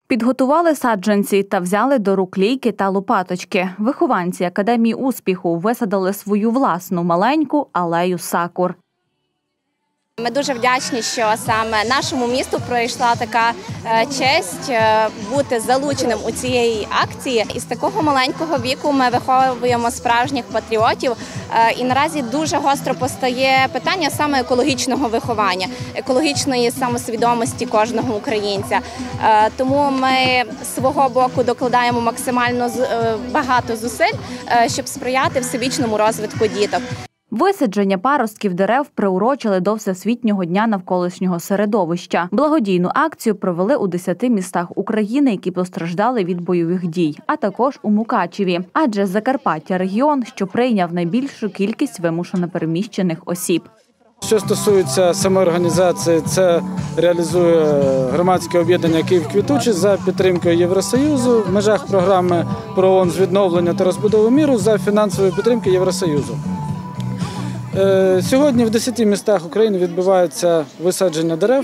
Підготували саджанці та взяли до рук лійки та лопаточки. Вихованці Академії успіху висадили свою власну маленьку алею сакур. Ми дуже вдячні, що саме нашому місту пройшла така честь бути залученим у цієї акції. Із такого маленького віку ми виховуємо справжніх патріотів. І наразі дуже гостро постає питання саме екологічного виховання, екологічної самосвідомості кожного українця. Тому ми з свого боку докладаємо максимально багато зусиль, щоб сприяти всебічному розвитку діток. Висадження паростків дерев приурочили до Всесвітнього дня навколишнього середовища. Благодійну акцію провели у 10 містах України, які постраждали від бойових дій, а також у Мукачеві. Адже Закарпаття – регіон, що прийняв найбільшу кількість вимушено переміщених осіб. Що стосується самоорганізації, це реалізує громадське об'єднання «Київ квітучий» за підтримкою Євросоюзу в межах програми ПРООН з відновлення та розбудови миру за фінансової підтримки Євросоюзу. Сьогодні в 10 містах України відбувається висадження дерев.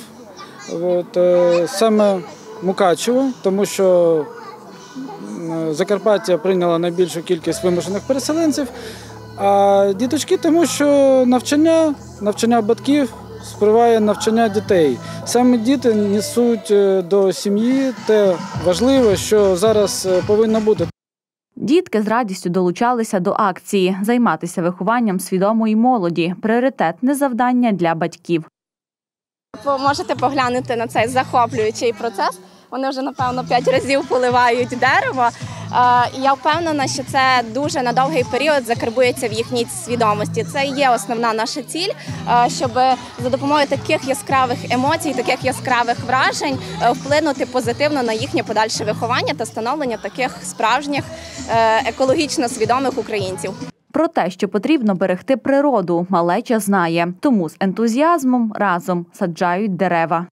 Саме Мукачево, тому що Закарпаття прийняло найбільшу кількість вимушених переселенців, а діточки тому, що навчання батьків сприває навчання дітей. Саме діти несуть до сім'ї те важливе, що зараз повинно бути. Дітки з радістю долучалися до акції. Займатися вихованням свідомої молоді – пріоритетне завдання для батьків. Ви можете поглянути на цей захоплюючий процес. Вони вже, напевно, 5 разів поливають дерево. І я впевнена, що це дуже на довгий період закарбується в їхній свідомості. Це і є основна наша ціль, щоб за допомогою таких яскравих емоцій, таких яскравих вражень вплинути позитивно на їхнє подальше виховання та становлення таких справжніх екологічно свідомих українців. Про те, що потрібно берегти природу, малеча знає. Тому з ентузіазмом разом саджають дерева.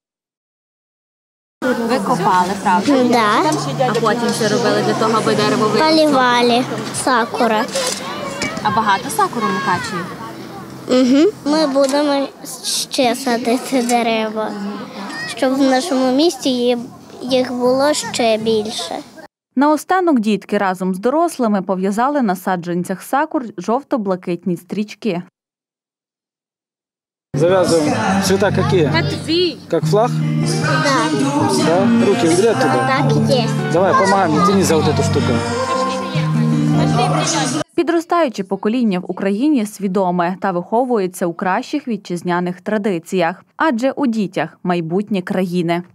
Ви копали, правда? Да. А потім що робили для того, аби дерево виросло? Поливали сакура. А багато сакуру в Мукачеві? Угу. Ми будемо ще садити дерева, щоб в нашому місті їх було ще більше. Наостанок дітки разом з дорослими пов'язали на саджанцях сакур жовто-блакитні стрічки. Завязываем. Цвета какие? Как флаг? Да. Руки вперед туда. Так і є. Давай, помогай мне, тяни за вот эту штуку. Підростаюче покоління в Україні свідоме та виховується у кращих вітчизняних традиціях. Адже у дітях майбутнє країни.